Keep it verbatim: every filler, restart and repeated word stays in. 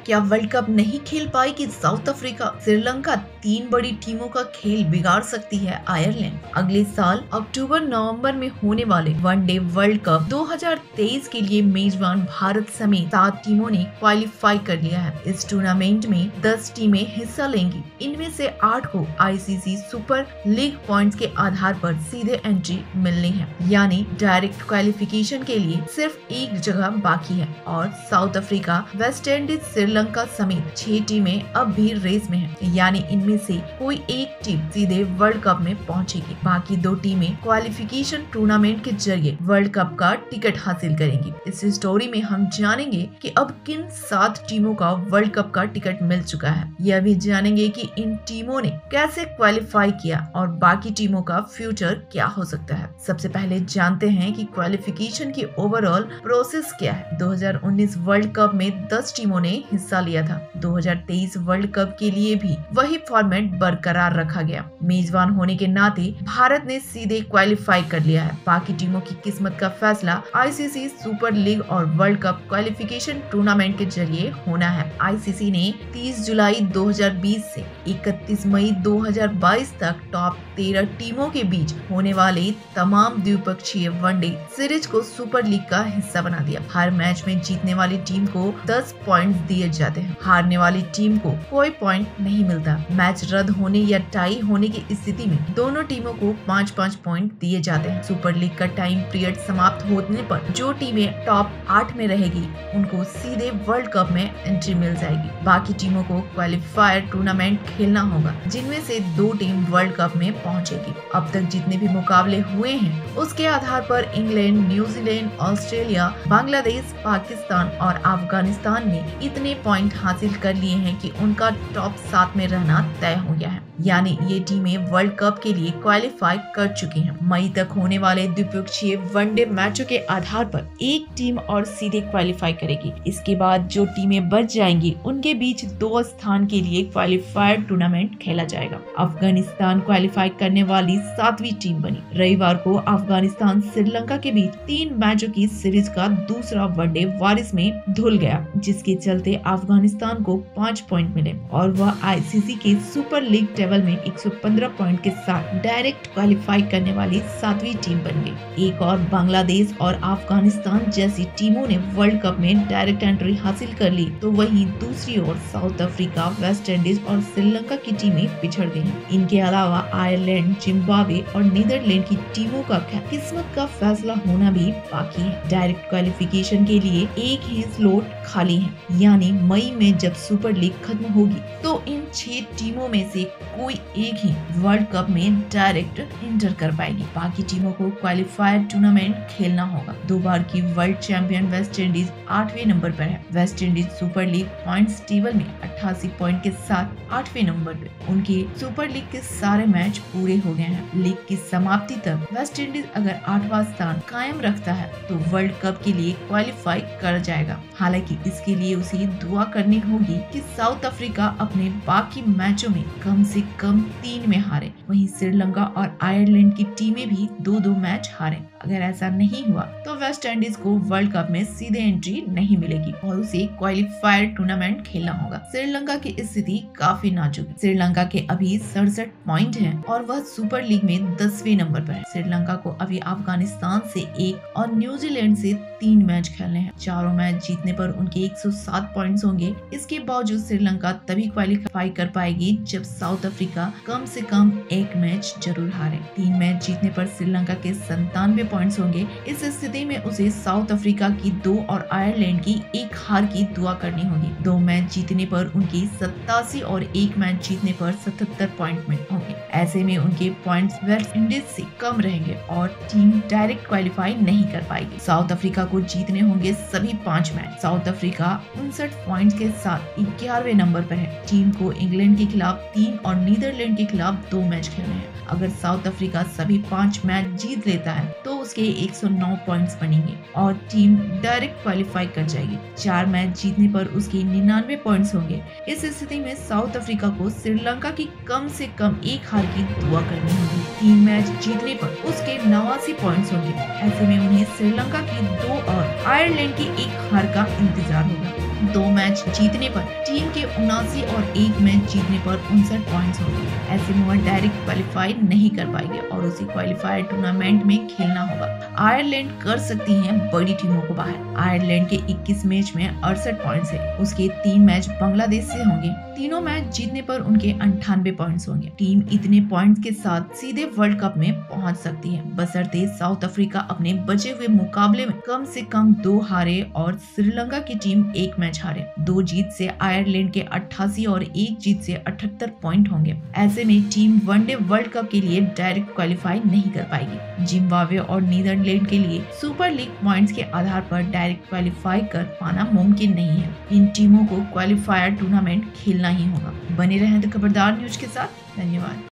क्या world cup नहीं खेल पाएगी साउथ अफ्रीका? श्रीलंका तीन बड़ी टीमों का खेल बिगाड़ सकती है आयरलैंड। अगले साल अक्टूबर नवंबर में होने वाले वनडे वर्ल्ड कप दो हज़ार तेईस के लिए मेजबान भारत समेत सात टीमों ने क्वालिफाई कर लिया है। इस टूर्नामेंट में दस टीमें हिस्सा लेंगी। इनमें से आठ को आईसीसी सुपर लीग पॉइंट्स के आधार पर सीधे एंट्री मिलनी है, यानी डायरेक्ट क्वालिफिकेशन के लिए सिर्फ एक जगह बाकी है और South Africa, West Indies, Sri Lanka समेत छह टीमें अब भी रेस में हैं, यानी इनमें से कोई एक टीम सीधे वर्ल्ड कप में पहुंचेगी। बाकी दो टीमें क्वालिफिकेशन टूर्नामेंट के जरिए वर्ल्ड कप का टिकट हासिल करेंगी। इस स्टोरी में हम जानेंगे कि अब किन सात टीमों का वर्ल्ड कप का टिकट मिल चुका है। यह भी जानेंगे कि इन टीमों ने कैसे क्वालिफाई किया और बाकी टीमों का फ्यूचर क्या हो सकता है। सबसे पहले जानते हैं कि क्वालिफिकेशन की ओवरऑल प्रोसेस क्या है। दो हज़ार उन्नीस वर्ल्ड कप में दस टीमों ने हिस्सा लिया था। दो हज़ार तेईस वर्ल्ड कप के लिए भी वही फॉर्मेट बरकरार रखा गया। मेजबान होने के नाते भारत ने सीधे क्वालिफाई कर लिया है। बाकी टीमों की किस्मत का फैसला आईसीसी सुपर लीग और वर्ल्ड कप क्वालिफिकेशन टूर्नामेंट के जरिए होना है। आईसीसी ने तीस जुलाई दो हज़ार बीस से इकतीस मई दो हज़ार बाईस तक टॉप तेरह टीमों के बीच होने वाले तमाम द्विपक्षीय वनडे सीरीज को सुपर लीग का हिस्सा बना दिया। हर मैच में जीतने वाली टीम को दस पॉइंट्स दिए जाते हैं। हारने वाली टीम को कोई पॉइंट नहीं मिलता। मैच रद्द होने या टाई होने की स्थिति में दोनों टीमों को पाँच पाँच पॉइंट दिए जाते हैं। सुपर लीग का टाइम पीरियड समाप्त होने पर जो टीमें टॉप आठ में रहेगी उनको सीधे वर्ल्ड कप में एंट्री मिल जाएगी। बाकी टीमों को क्वालिफायर टूर्नामेंट खेलना होगा, जिनमें से दो टीम वर्ल्ड कप में पहुंचेगी। अब तक जितने भी मुकाबले हुए हैं उसके आधार पर England, New Zealand, Australia, Bangladesh, Pakistan और अफगानिस्तान ने इतने पॉइंट हासिल कर लिए हैं कि उनका टॉप सात में रहना तय हो गया है, यानी ये टीमें वर्ल्ड कप के लिए क्वालिफाई कर चुकी हैं। मई तक होने वाले द्विपक्षीय वनडे मैचों के आधार पर एक टीम और सीधे क्वालिफाई करेगी। इसके बाद जो टीमें बच जाएंगी उनके बीच दो स्थान के लिए क्वालिफायर टूर्नामेंट खेला जाएगा। अफगानिस्तान क्वालिफाई करने वाली सातवीं टीम बनी। रविवार को अफगानिस्तान श्रीलंका के बीच तीन मैचों की सीरीज का दूसरा वनडे बारिश में धुल गया, जिसके चलते अफगानिस्तान को पाँच पॉइंट मिले और वह आईसीसी के सुपर लीग टेबल में एक सौ पंद्रह पॉइंट के साथ डायरेक्ट क्वालिफाई करने वाली सातवीं टीम बन गई। एक और बांग्लादेश और अफगानिस्तान जैसी टीमों ने वर्ल्ड कप में डायरेक्ट एंट्री हासिल कर ली, तो वहीं दूसरी ओर साउथ अफ्रीका, वेस्ट इंडीज और श्रीलंका की टीमें पिछड़ गयी। इनके अलावा आयरलैंड, जिम्बाब्वे और नीदरलैंड की टीमों का किस्मत का फैसला होना भी बाकी है। डायरेक्ट क्वालिफिकेशन के लिए एक ही स्लॉट खाली है, यानी मई में जब सुपर लीग खत्म होगी तो इन छह टीमों में से कोई एक ही वर्ल्ड कप में डायरेक्ट एंटर कर पाएगी। बाकी टीमों को क्वालिफायर टूर्नामेंट खेलना होगा। दो बार की वर्ल्ड चैंपियन वेस्ट इंडीज आठवें नंबर पर है। West Indies super league points table में अट्ठासी पॉइंट के साथ आठवें नंबर पर। उनके सुपर लीग के सारे मैच पूरे हो गए हैं। लीग की समाप्ति तक वेस्ट इंडीज अगर आठवां स्थान कायम रखता है तो वर्ल्ड कप के लिए क्वालिफाई कर जाएगा। हालांकि इसके लिए उसे दुआ करनी होगी कि साउथ अफ्रीका अपने बाकी मैचों में कम से कम तीन में हारे। वहीं श्रीलंका और आयरलैंड की टीमें भी दो दो मैच हारे। अगर ऐसा नहीं हुआ तो वेस्ट इंडीज को वर्ल्ड कप में सीधे एंट्री नहीं मिलेगी और उसे क्वालिफायर टूर्नामेंट खेलना होगा। श्रीलंका की स्थिति काफी नाजुक है। श्रीलंका के अभी सड़सठ पॉइंट हैं और वह सुपर लीग में दसवें नंबर पर है। श्रीलंका को अभी अफगानिस्तान से एक और न्यूजीलैंड से तीन मैच खेलने हैं। चारों मैच जीतने पर उनके एक सौ सात पॉइंट्स होंगे। इसके बावजूद श्रीलंका तभी क्वालिफाई कर पाएगी जब साउथ अफ्रीका कम से कम एक मैच जरूर हारे। तीन मैच जीतने पर श्रीलंका के संतानवे पॉइंट्स होंगे। इस स्थिति में उसे साउथ अफ्रीका की दो और आयरलैंड की एक हार की दुआ करनी होगी। दो मैच जीतने पर उनकी सत्तासी और एक मैच जीतने पर सतहत्तर पॉइंट में होंगे। ऐसे में उनके पॉइंट्स वेस्ट इंडीज से कम रहेंगे और टीम डायरेक्ट क्वालिफाई नहीं कर पाएगी। साउथ अफ्रीका को जीतने होंगे सभी पाँच मैच। साउथ अफ्रीका उनसठ पॉइंट के साथ ग्यारहवें नंबर पर है। टीम को इंग्लैंड के खिलाफ तीन और नीदरलैंड के खिलाफ दो मैच खेलने हैं। अगर साउथ अफ्रीका सभी पाँच मैच जीत लेता है तो उसके एक सौ नौ पॉइंट्स बनेंगे और टीम डायरेक्ट क्वालिफाई कर जाएगी। चार मैच जीतने पर उसके निन्यानवे पॉइंट्स होंगे। इस स्थिति में साउथ अफ्रीका को श्रीलंका की कम से कम एक हार की दुआ करनी होगी। तीन मैच जीतने पर उसके नवासी पॉइंट्स होंगे। ऐसे में उन्हें श्रीलंका की दो और आयरलैंड की एक हार का इंतजार होगा। दो मैच जीतने पर टीम के उनासी और एक मैच जीतने पर उनसठ पॉइंट्स होंगे। ऐसे में वह डायरेक्ट क्वालिफाई नहीं कर पाएंगे और उसी क्वालिफायर टूर्नामेंट में खेलना होगा। आयरलैंड कर सकती है बड़ी टीमों को बाहर। आयरलैंड के इक्कीस मैच में अड़सठ पॉइंट्स है। उसके तीन मैच बांग्लादेश से होंगे। तीनों मैच जीतने पर उनके अंठानवे पॉइंट्स होंगे। टीम इतने पॉइंट्स के साथ सीधे वर्ल्ड कप में पहुंच सकती है, बशर्ते साउथ अफ्रीका अपने बचे हुए मुकाबले में कम से कम दो हारे और श्रीलंका की टीम एक मैच हारे। दो जीत से आयरलैंड के अट्ठासी और एक जीत से अठहत्तर पॉइंट होंगे। ऐसे में टीम वनडे वर्ल्ड कप के लिए डायरेक्ट क्वालिफाई नहीं कर पाएगी। जिम्बाब्वे और नीदरलैंड के लिए सुपर लीग पॉइंट्स के आधार पर डायरेक्ट क्वालिफाई कर पाना मुमकिन नहीं है। इन टीमों को क्वालिफायर टूर्नामेंट खेलना ही होगा। बने रहें द खबरदार न्यूज के साथ। धन्यवाद।